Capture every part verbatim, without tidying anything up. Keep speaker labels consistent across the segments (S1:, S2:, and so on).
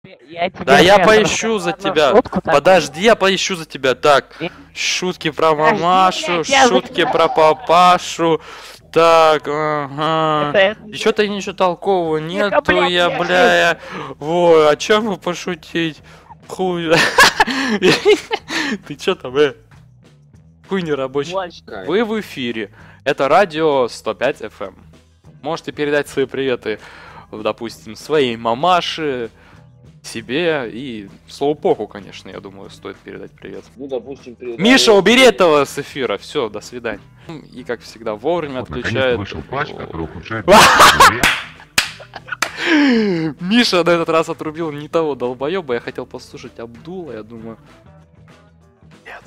S1: Я тебе
S2: Да я
S1: сейчас
S2: поищу за
S1: рассказала
S2: тебя.
S1: шутку такую.
S2: Подожди, я поищу за тебя. Так,
S1: И-
S2: шутки про
S1: Подожди,
S2: мамашу,
S1: блядь, я за
S2: шутки
S1: тебя-
S2: про папашу. Так, ага.
S1: Это- это-
S2: И что-то ничего толкового нету,
S1: блядь,
S2: я,
S1: я
S2: бля, я... Ой, о чем вы пошутить? Хуй. Ты чё там, э? Хуй не рабочий.
S1: Больше.
S2: Вы в эфире. Это радио сто пять эф эм. Можете передать свои приветы, допустим, своей мамаше, себе и Слоупоку, конечно, я думаю, стоит передать привет.
S3: Ну, допустим, передаю...
S2: Миша, убери этого с эфира. Все, до свидания. И, как всегда, вовремя
S4: Вот,
S2: отключает...
S4: наконец-то вышел патч, который ухудшает...
S2: Миша на этот раз отрубил не того долбоеба. Я хотел послушать Абдула, я думаю... Нет.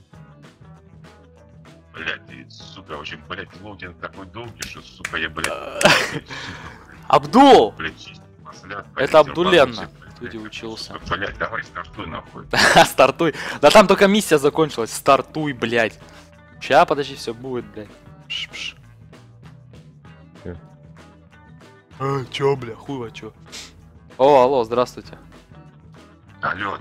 S4: Блять, ты, сука, очень, блять, лоудинг такой долгий, что, сука, я, блять...
S2: Абдул!
S4: Блять, чисто масляк,
S2: Это
S4: блядь,
S2: Абдуленна.
S4: блядь,
S2: Студии учился.
S4: сука, блять, давай стартуй нахуй.
S2: Стартуй. Да там только миссия закончилась. Стартуй, блядь. Ща, подожди, все будет, блядь. Пш -пш. А, чё, бля, хуй, а чё? О, алло, здравствуйте.
S4: Алло,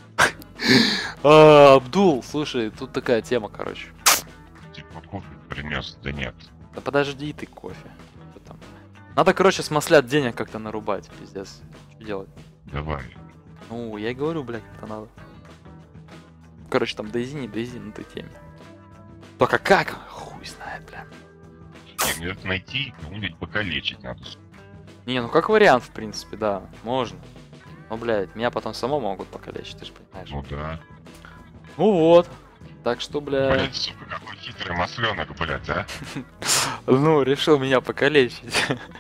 S2: А, Абдул, слушай, тут такая тема, короче.
S4: типа кофе принес, да нет.
S2: Да подожди ты, кофе. Что там? Надо, короче, с маслят денег как-то нарубать, пиздец. Что делать?
S4: Давай.
S2: Ну, я и говорю, блядь, это надо. Короче, там Дейзи, не Дейзи на той теме. Только как? Хуй знает, бля.
S4: Не, мне найти, кого-нибудь покалечить надо.
S2: Не, ну как вариант, в принципе, да, можно. Ну, блядь, меня потом само могут покалечить, ты же понимаешь.
S4: Ну да.
S2: Ну вот. Так что, блядь...
S4: Блять, сука, какой хитрый масленок, блять, а?
S2: Ну, решил меня покалечить.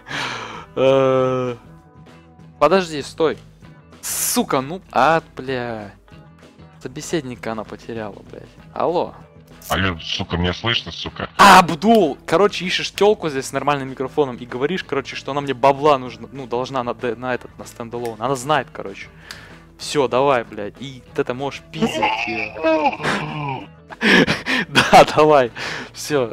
S2: Э, Подожди, стой. Сука, ну... А, бля. Собеседника она потеряла, блядь. Алло.
S4: Алло, сука, меня слышно, сука?
S2: А, Абдул! Короче, ищешь телку здесь с нормальным микрофоном и говоришь, короче, что она мне бабла нужна, ну, должна на, д- на этот, на стендалон. Она знает, короче. Все, давай, блядь. И ты это можешь пиздить её. Да, давай. Все.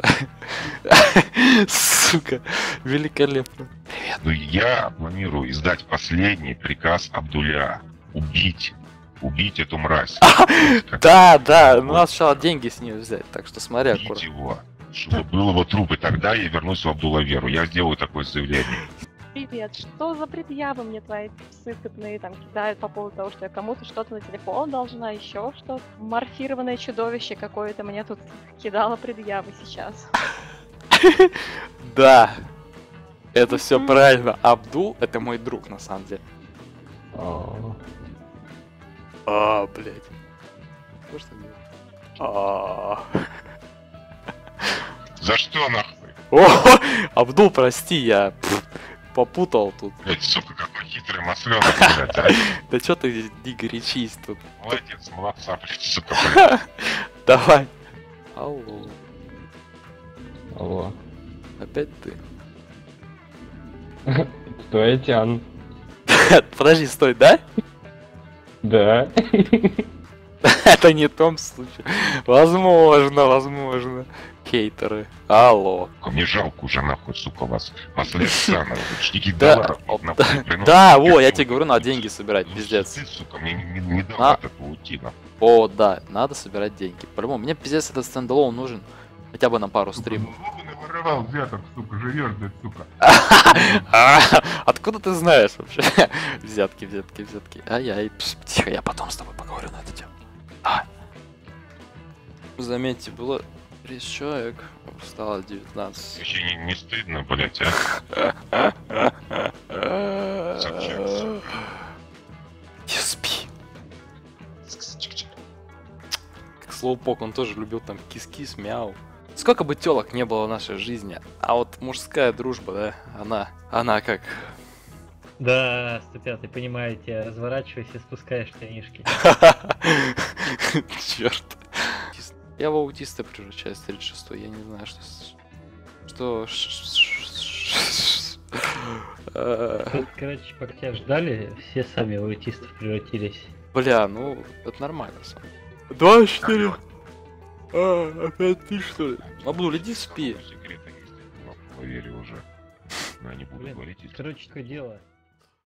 S2: Сука. Великолепно. Привет.
S4: Ну я планирую издать последний приказ Абдуля. Убить. Убить эту мразь. Как-
S2: Да, да. Ну, надо сначала деньги с нее взять, так что смотри
S4: Убить
S2: аккуратно.
S4: его. Чтобы был его труп, и тогда я вернусь в Абдулаверу. Я сделаю такое заявление.
S5: Привет, что за предъявы мне твои сыкотные там кидают по поводу того, что я кому-то что-то на телефон должна, еще что-то? Морфированное чудовище какое-то мне тут кидало предъявы сейчас.
S2: Да. Это все
S5: Мгм.
S2: правильно. Абдул — это мой друг, на самом деле. А, блядь. Что ж ты делаешь? А.
S4: За что нахуй?
S2: О, Абдул, прости, я пф, попутал тут.
S4: Блять, сука, какой хитрый масленок, блять, а?
S2: Да чё ты не горячись тут?
S4: Молодец, молодца, блять, сука, блять.
S2: Давай. Алло,
S6: Алло.
S2: опять ты?
S6: Кто я, Тян?
S2: Подожди, стой, да?
S6: Да.
S2: Это не в том случае. Возможно, возможно. Хейтеры. Алло.
S4: Мне жалко уже нахуй, сука, вас. Последних самых ученики
S2: Да,
S4: долларов.
S2: о,
S4: нахуй,
S2: да,
S4: приносят.
S2: да, во, я тебе говорю, надо деньги собирать,
S4: Ну,
S2: пиздец.
S4: Ты, сука, мне не, не дал
S2: А.
S4: от этого уйти, нахуй.
S2: О, да, надо собирать деньги. По-любому, мне пиздец этот стендалон нужен. Хотя бы на пару стримов.
S4: Ну, наворовал взяток, сука, живешь, блядь, сука.
S2: А, Откуда ты знаешь вообще? Взятки, взятки, взятки. Ай-яй, пс, тихо, я потом с тобой поговорю на эту тему. А. Заметьте, было тридцать человек, стало девятнадцать.
S4: Вообще не, не стыдно, блядь, а?
S2: Не спи. Как Слоупок, он тоже любил там кис-кис, мяу. Сколько бы телок не было в нашей жизни, а вот мужская дружба, да, она, она как...
S1: Да, сто пятый, понимаете, разворачивайся, спускаешь штанишки.
S2: Черт. Я в аутиста превращаюсь в тридцать шестой, я не знаю, что... с- Что... Э,
S1: Короче, пока тебя ждали, все сами в аутистов превратились.
S2: Бля, ну, это нормально, сам. двадцать четыре. А, опять ты что ли? Абдул, иди спи.
S4: Секреты есть, я верю уже. Но я не буду
S1: Блин,
S4: говорить. если-
S1: короче, такое дело.